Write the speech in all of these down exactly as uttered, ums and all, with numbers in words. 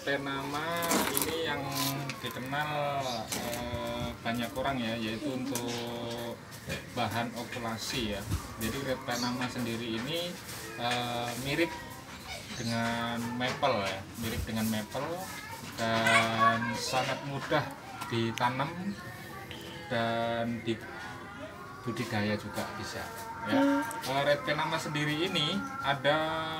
Penama ini yang dikenal eh, banyak orang ya, yaitu untuk bahan okulasi ya. Jadi Red Penama sendiri ini eh, mirip dengan maple ya, mirip dengan maple dan sangat mudah ditanam dan di budidaya juga bisa ya. Uh, Red Penama sendiri ini ada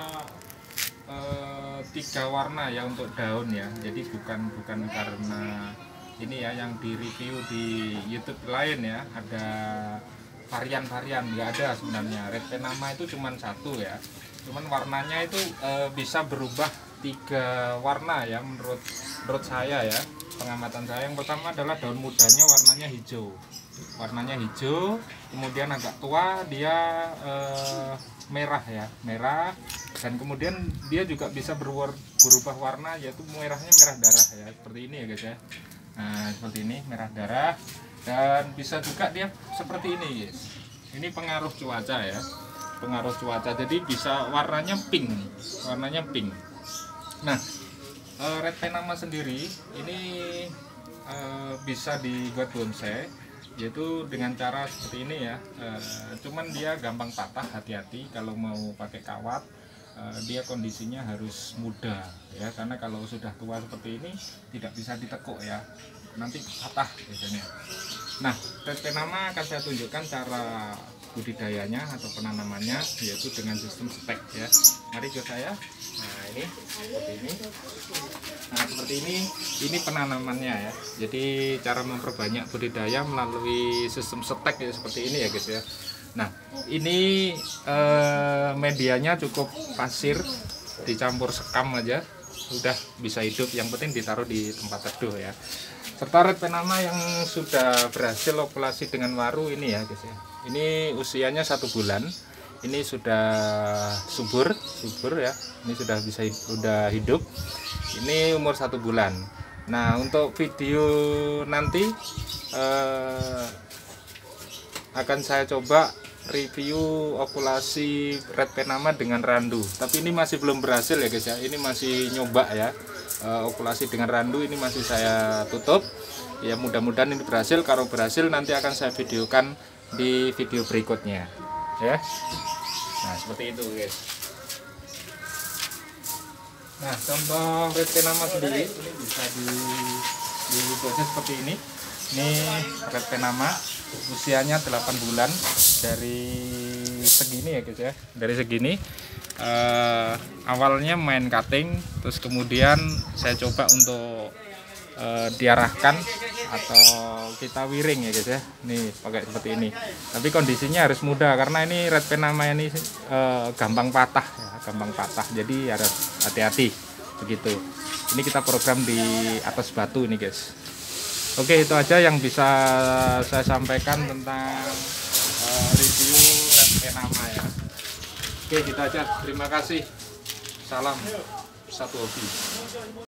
uh, tiga warna ya untuk daun ya, jadi bukan bukan karena ini ya yang di review di YouTube lain ya, ada varian-varian, nggak ada sebenarnya. Red Penama itu cuma satu ya, cuman warnanya itu uh, bisa berubah tiga warna ya menurut menurut saya ya, pengamatan saya. Yang pertama adalah daun mudanya warnanya hijau, warnanya hijau, kemudian agak tua dia eh, merah ya, merah, dan kemudian dia juga bisa berwar, berubah warna, yaitu merahnya merah darah ya, seperti ini ya guys ya. Nah seperti ini merah darah, dan bisa juga dia seperti ini guys. Ini pengaruh cuaca ya, pengaruh cuaca, jadi bisa warnanya pink, warnanya pink. Nah eh, Red Penama sendiri ini eh, bisa dibuat bonsai, yaitu dengan cara seperti ini ya. E, cuman dia gampang patah, hati-hati kalau mau pakai kawat. E, dia kondisinya harus muda ya, karena kalau sudah tua seperti ini tidak bisa ditekuk ya, nanti patah biasanya. Nah Red Penama akan saya tunjukkan cara budidayanya atau penanamannya, yaitu dengan sistem stek ya. Mari ke saya. Nah ini seperti ini. Nah seperti ini, ini penanamannya ya. Jadi cara memperbanyak budidaya melalui sistem stek ya, seperti ini ya guys ya. Nah ini eh, medianya cukup pasir dicampur sekam aja sudah bisa hidup. Yang penting ditaruh di tempat teduh ya. Serta Red Penama yang sudah berhasil okulasi dengan waru ini ya guys ya. Ini usianya satu bulan. Ini sudah subur, subur ya. Ini sudah bisa sudah hidup. Ini umur satu bulan. Nah untuk video nanti eh, akan saya coba review okulasi Red Penama dengan randu. Tapi ini masih belum berhasil ya guys ya. Ini masih nyoba ya. Eh, okulasi dengan randu ini masih saya tutup. Ya mudah-mudahan ini berhasil. Kalau berhasil nanti akan saya videokan di video berikutnya ya. Nah seperti itu guys. Nah contoh Red Penama sendiri ini bisa di diproses seperti ini. Ini Red Penama usianya delapan bulan. Dari segini ya guys ya, dari segini eh, awalnya main cutting, terus kemudian saya coba untuk eh, diarahkan atau kita wiring ya guys ya. Nih pakai seperti ini, tapi kondisinya harus mudah karena ini Red Penama ini eh, gampang patah ya, gampang patah, jadi harus hati-hati begitu. Ini kita program di atas batu ini guys. Oke, itu aja yang bisa saya sampaikan tentang uh, review Red Penama ya. Oke, gitu aja. Terima kasih. Salam satu hobi.